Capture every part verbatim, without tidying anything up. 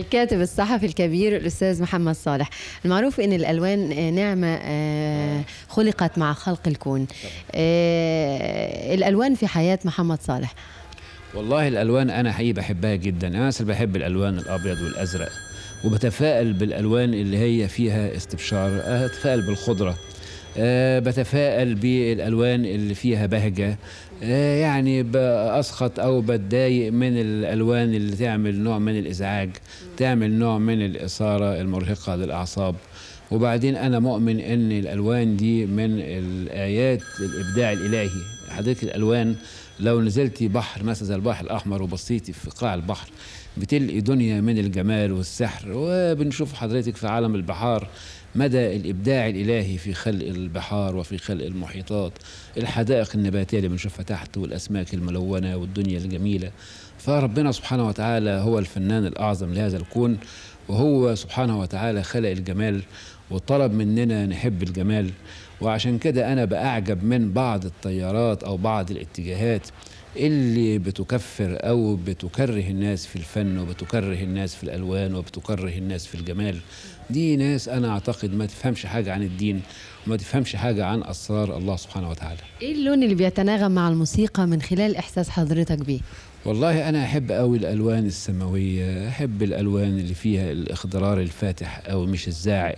الكاتب الصحفي الكبير الأستاذ محمد صالح، المعروف أن الألوان نعمة خلقت مع خلق الكون. الألوان في حياة محمد صالح. والله الألوان أنا حقيقي بحبها جدا. أنا مثلا بحب الألوان الأبيض والأزرق، وبتفائل بالألوان اللي هي فيها استبشار، أتفائل بالخضرة، أه بتفائل بالألوان اللي فيها بهجة، أه يعني بأسخط أو بتضايق من الألوان اللي تعمل نوع من الإزعاج، تعمل نوع من الإثارة المرهقة للأعصاب. وبعدين أنا مؤمن أن الألوان دي من الآيات الإبداع الإلهي. حضرتك الألوان لو نزلتي بحر مثلا زي البحر الأحمر وبصيتي في قاع البحر بتلقي دنيا من الجمال والسحر. وبنشوف حضرتك في عالم البحار مدى الإبداع الإلهي في خلق البحار وفي خلق المحيطات، الحدائق النباتية اللي بنشوفها تحت والأسماك الملونة والدنيا الجميلة. فربنا سبحانه وتعالى هو الفنان الأعظم لهذا الكون، وهو سبحانه وتعالى خلق الجمال وطلب مننا نحب الجمال. وعشان كده أنا بأعجب من بعض التيارات أو بعض الاتجاهات اللي بتكفر أو بتكره الناس في الفن وبتكره الناس في الألوان وبتكره الناس في الجمال. دي ناس أنا أعتقد ما تفهمش حاجة عن الدين وما تفهمش حاجة عن أسرار الله سبحانه وتعالى. إيه اللون اللي بيتناغم مع الموسيقى من خلال إحساس حضرتك بيه؟ والله أنا أحب أوي الألوان السماوية، أحب الألوان اللي فيها الإخضرار الفاتح أو مش الزاعق،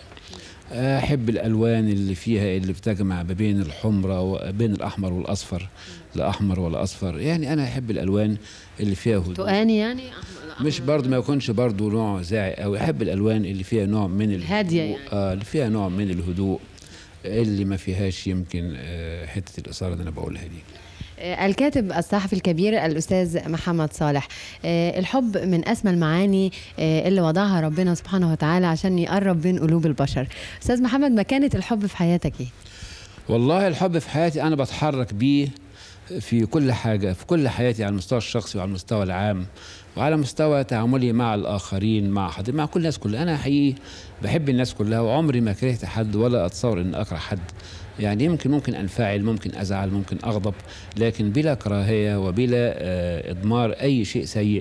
أحب الألوان اللي فيها اللي بتجمع بين الحمرة وبين الأحمر والأصفر، لا أحمر ولا أصفر. يعني أنا أحب الألوان اللي فيها هدوء. تؤاني يعني مش برضه ما يكونش برضه نوع زاعق أوي. أحب الألوان اللي فيها نوع من الهادية يعني. آه اللي فيها نوع من الهدوء، اللي ما فيهاش يمكن آه حتة الإثارة اللي أنا بقولها دي. الكاتب الصحفي الكبير الأستاذ محمد صالح، الحب من أسمى المعاني اللي وضعها ربنا سبحانه وتعالى عشان يقرب بين قلوب البشر. أستاذ محمد، مكانة الحب في حياتك إيه؟ والله الحب في حياتي أنا بتحرك بيه في كل حاجة، في كل حياتي، على المستوى الشخصي وعلى المستوى العام وعلى مستوى تعاملي مع الآخرين، مع حد، مع كل الناس كلها. أنا حقيقي بحب الناس كلها وعمري ما كرهت حد ولا أتصور أن أكره حد. يعني يمكن ممكن أنفعل، ممكن أزعل، ممكن أغضب، لكن بلا كراهية وبلا إضمار أي شيء سيء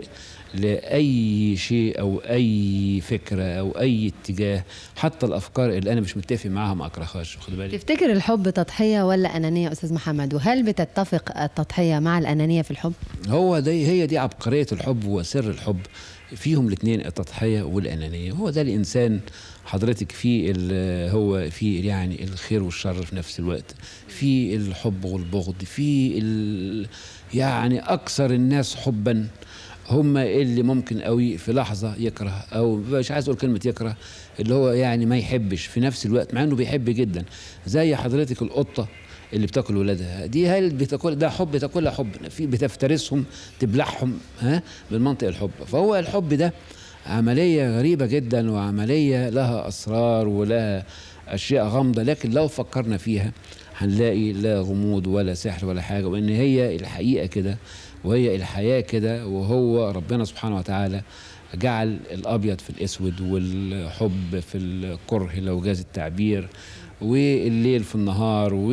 لأي شيء أو أي فكرة أو أي اتجاه. حتى الأفكار اللي أنا مش متفق معاها ما أكرههاش. خد بالك. تفتكر الحب تضحية ولا أنانية أستاذ محمد؟ وهل بتتفق التضحية مع الأنانية في الحب؟ هو دي هي دي عبقرية الحب وسر الحب، فيهم الاثنين، التضحية والأنانية. هو ده الإنسان حضرتك، في هو في يعني الخير والشر في نفس الوقت، في الحب والبغض، في يعني أكثر الناس حبا هم اللي ممكن قوي في لحظة يكره، أو مش عايز أقول كلمة يكره، اللي هو يعني ما يحبش في نفس الوقت مع إنه بيحب جدا. زي حضرتك القطة اللي بتاكل ولادها دي، هل بتاكل ده حب؟ بتاكلها حب، في بتفترسهم تبلعهم ها من منطق الحب. فهو الحب ده عملية غريبة جدا وعملية لها أسرار ولها أشياء غامضة، لكن لو فكرنا فيها هنلاقي لا غموض ولا سحر ولا حاجة، وإن هي الحقيقة كده وهي الحياة كده. وهو ربنا سبحانه وتعالى جعل الأبيض في الأسود والحب في الكره لو جاز التعبير، والليل في النهار، و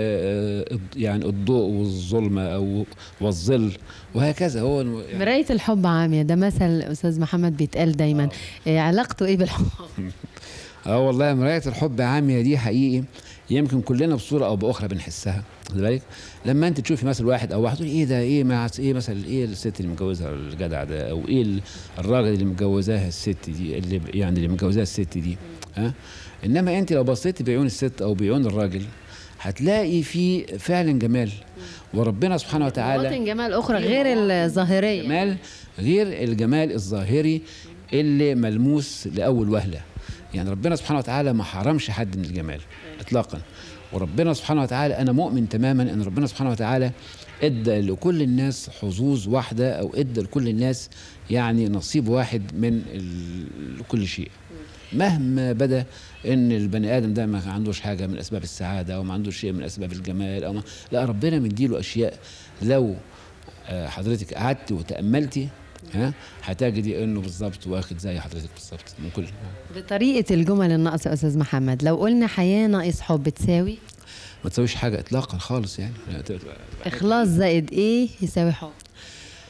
يعني الضوء والظلمة أو والظل، وهكذا. هو يعني مراية الحب عامية، ده مثل أستاذ محمد بيتقال دايما. آه. علاقته إيه بالحب؟ اه والله مراية الحب عامية دي حقيقي يمكن كلنا بصورة أو بأخرى بنحسها. خد بالك لما أنت تشوفي مثلا واحد أو واحد تقول إيه ده، إيه مع إيه مثلا، إيه الست اللي متجوزها الجدع ده، أو إيه الراجل اللي متجوزاها الست دي، اللي يعني اللي متجوزاها الست دي. ها؟ إنما أنت لو بصيتي بعيون الست أو بعيون الراجل هتلاقي في فعلا جمال، وربنا سبحانه وتعالى مواطن جمال أخرى غير الظاهرية، جمال غير الجمال الظاهري اللي ملموس لأول وهلة. يعني ربنا سبحانه وتعالى ما حرمش حد من الجمال إطلاقا. وربنا سبحانه وتعالى أنا مؤمن تماما أن ربنا سبحانه وتعالى ادى لكل الناس حظوظ واحدة، أو ادى لكل الناس يعني نصيب واحد من كل شيء. مهما بدا ان البني ادم ده ما عندوش حاجه من اسباب السعاده او ما عندوش شيء من اسباب الجمال، او ما لا، ربنا مديله اشياء لو حضرتك قعدتي وتاملتي ها هتجدي انه بالظبط واخد زي حضرتك بالظبط من كل. بطريقه الجمل الناقصه استاذ محمد، لو قلنا حياه ناقص حب تساوي؟ ما تساويش حاجه اطلاقا خالص. يعني اخلاص زائد ايه يساوي حب؟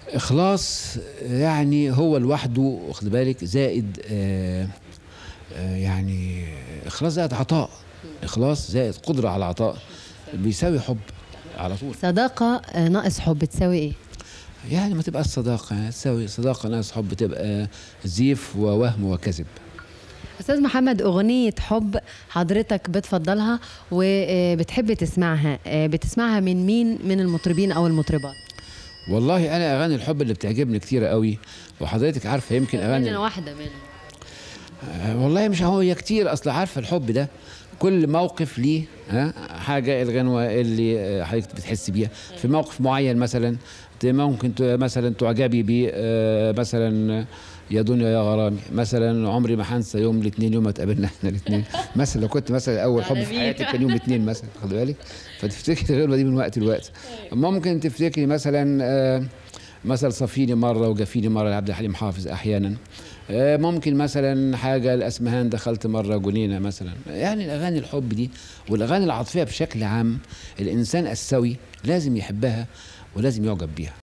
اخلاص يعني هو لوحده، واخد بالك، زائد آه آه يعني اخلاص زائد عطاء، اخلاص زائد قدره على العطاء بيساوي حب على طول. صداقه ناقص حب تساوي ايه؟ يعني ما تبقى الصداقه يعني تساوي صداقه ناقص حب، تبقى زيف ووهم وكذب. استاذ محمد، اغنيه حب حضرتك بتفضلها وبتحب تسمعها، بتسمعها من مين من المطربين او المطربات؟ والله انا اغاني الحب اللي بتعجبني كتيره قوي، وحضرتك عارفه يمكن اغاني انا واحده منهم. آه والله مش هو هي كتير، اصل عارفه الحب ده كل موقف ليه ها حاجه، الغنوه اللي حضرتك بتحس بيها في موقف معين، مثلا ممكن مثلا تعجبي بيه آه مثلا يا دنيا يا غرامي، مثلا عمري ما هنسى يوم الاثنين، يوم ما اتقابلنا احنا الاثنين مثلا، لو كنت مثلا اول حب في حياتك كان يوم الاثنين مثلا، خد بالك، فتفتكري الغنوه دي من وقت لوقت. ممكن تفتكري مثلا آه مثلا صفيني مره وجفيني مره لعبد الحليم حافظ احيانا. آه ممكن مثلا حاجه الاسمهان دخلت مره جنينه مثلا. يعني الاغاني الحب دي والاغاني العاطفيه بشكل عام الانسان السوي لازم يحبها ولازم يعجب بيها.